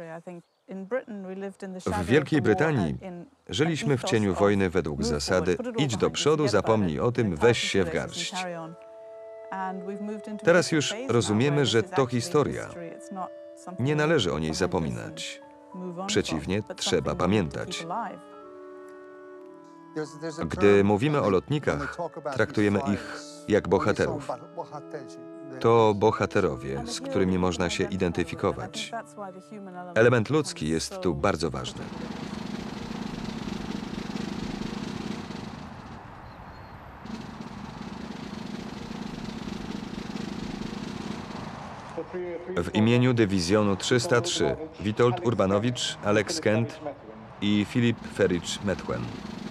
W Wielkiej Brytanii żyliśmy w cieniu wojny według zasady idź do przodu, zapomnij o tym, weź się w garść. Teraz już rozumiemy, że to historia. Nie należy o niej zapominać. Przeciwnie, trzeba pamiętać. Gdy mówimy o lotnikach, traktujemy ich jak bohaterów. To bohaterowie, z którymi można się identyfikować. Element ludzki jest tu bardzo ważny. W imieniu Dywizjonu trzysta trzy Witold Urbanowicz, Alex Kent i Filip Fericz Metwen.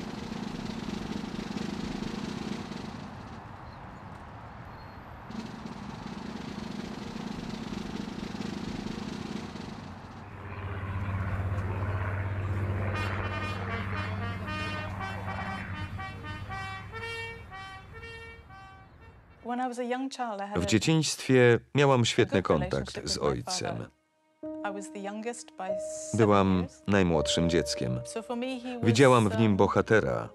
W dzieciństwie miałam świetny kontakt z ojcem. Byłam najmłodszym dzieckiem. Widziałam w nim bohatera,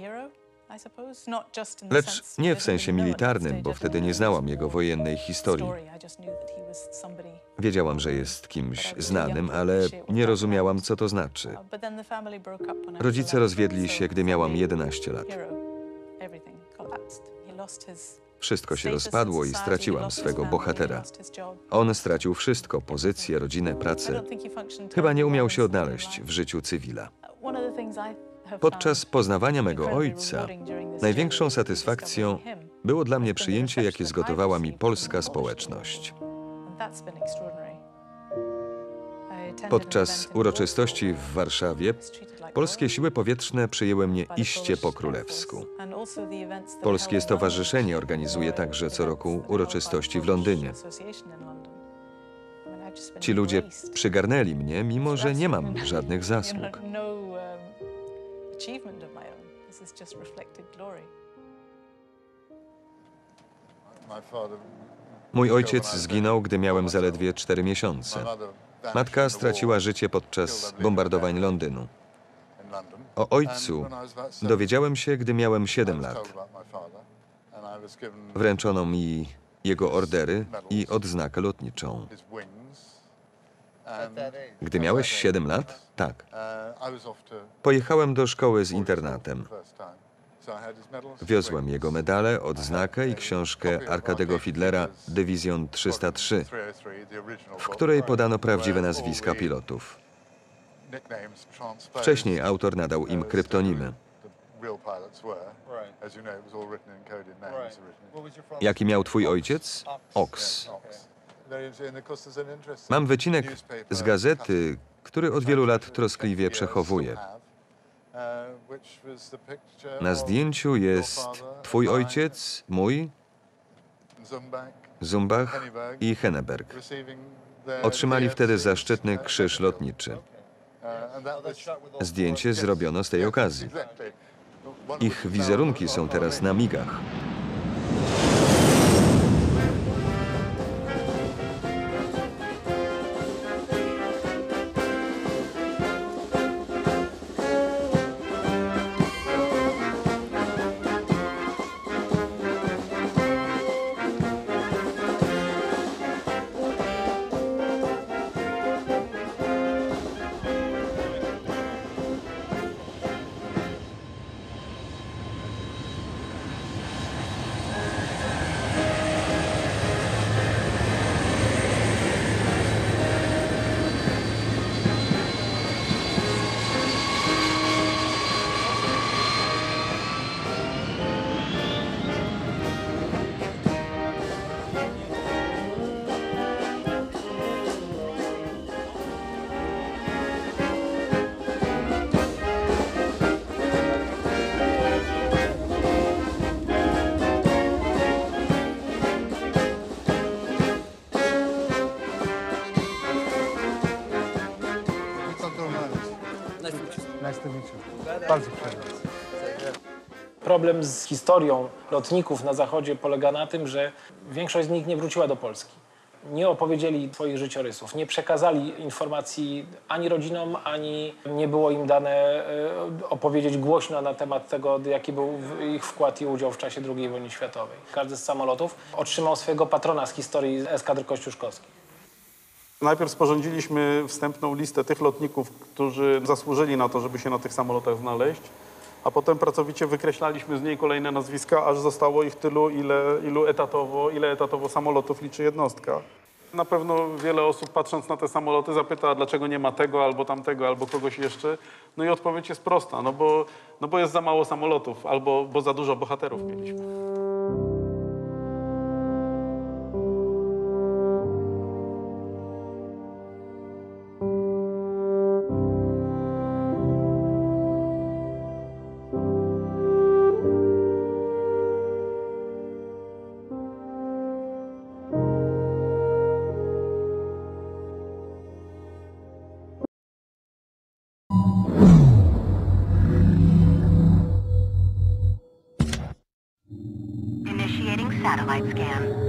lecz nie w sensie militarnym, bo wtedy nie znałam jego wojennej historii. Wiedziałam, że jest kimś znanym, ale nie rozumiałam, co to znaczy. Rodzice rozwiedli się, gdy miałam jedenaście lat. Wszystko się rozpadło i straciłam swego bohatera. On stracił wszystko, pozycję, rodzinę, pracę. Chyba nie umiał się odnaleźć w życiu cywila. Podczas poznawania mego ojca największą satysfakcją było dla mnie przyjęcie, jakie zgotowała mi polska społeczność. Podczas uroczystości w Warszawie polskie siły powietrzne przyjęły mnie iście po królewsku. Polskie Stowarzyszenie organizuje także co roku uroczystości w Londynie. Ci ludzie przygarnęli mnie, mimo że nie mam żadnych zasług. Mój ojciec zginął, gdy miałem zaledwie cztery miesiące. Matka straciła życie podczas bombardowań Londynu. O ojcu dowiedziałem się, gdy miałem siedem lat. Wręczono mi jego ordery i odznakę lotniczą. Gdy miałeś siedem lat? Tak. Pojechałem do szkoły z internatem. Wiozłem jego medale, odznakę i książkę Arkadego Fiedlera Dywizjon trzysta trzy, w której podano prawdziwe nazwiska pilotów. Wcześniej autor nadał im kryptonimy. Jaki miał twój ojciec? Ox. Mam wycinek z gazety, który od wielu lat troskliwie przechowuję. Na zdjęciu jest twój ojciec, mój Zumbach i Henneberg. Otrzymali wtedy zaszczytny krzyż lotniczy. Zdjęcie zrobiono z tej okazji. Ich wizerunki są teraz na migach. Bardzo przyjemnie. Problem z historią lotników na Zachodzie polega na tym, że większość z nich nie wróciła do Polski. Nie opowiedzieli swoich życiorysów, nie przekazali informacji ani rodzinom, ani nie było im dane e, opowiedzieć głośno na temat tego, jaki był ich wkład i udział w czasie drugiej wojny światowej. Każdy z samolotów otrzymał swojego patrona z historii eskadry kościuszkowskiej. Najpierw sporządziliśmy wstępną listę tych lotników, którzy zasłużyli na to, żeby się na tych samolotach znaleźć, a potem pracowicie wykreślaliśmy z niej kolejne nazwiska, aż zostało ich tylu, ile, ilu etatowo, ile etatowo samolotów liczy jednostka. Na pewno wiele osób, patrząc na te samoloty, zapyta, dlaczego nie ma tego, albo tamtego, albo kogoś jeszcze. No i odpowiedź jest prosta, no bo, no bo jest za mało samolotów, albo bo za dużo bohaterów mieliśmy. Initiating satellite scan.